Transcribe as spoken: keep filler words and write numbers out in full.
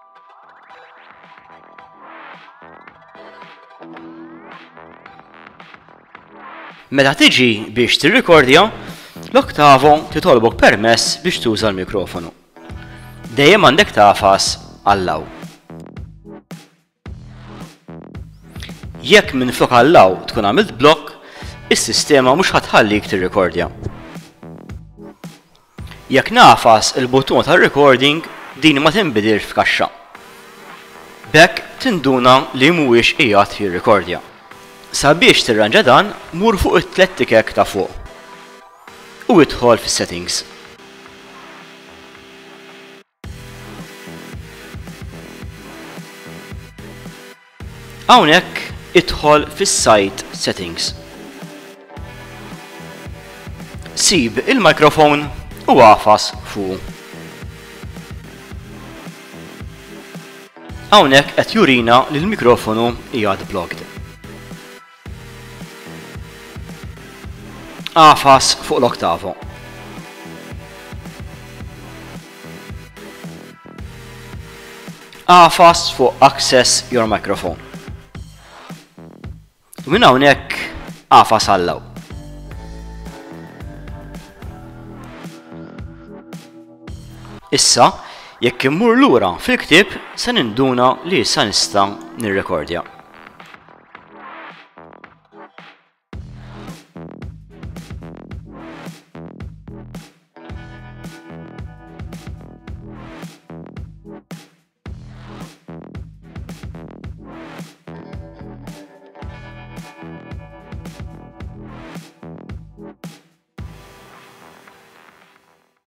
Meta tiġi biex tirrikordja, l-Octavo titolbok permess biex tuża l-mikrofonu. Dejjem għandek tafas Allow. Jekk minflok Allow tkun għamilt blokk, is-sistema mhux ħatħallik tirrikordja. Jekk nafas il-buttun tar-recording din ma tinbidilx f'kaxxa. B'hekk tinduna li mhuwiex qiegħed jirrikordja. Sabiex tirranġa dan, mur fuq it-tliet tikek ta' fuq. U idħol fis-settings. Hawnhekk idħol fis-site settings. Sib il-mikrofon u għafas fuq. Hawnhekk qed jurina li l-mikrofonu qiegħed blocked. Għafas fuq l-Octavo. Għafas fuq Access your microphone. U minn hawnhekk għafas Allow. Issa, jekk immur lura fil-ktieb se ninduna li issa nista' nirrekordja.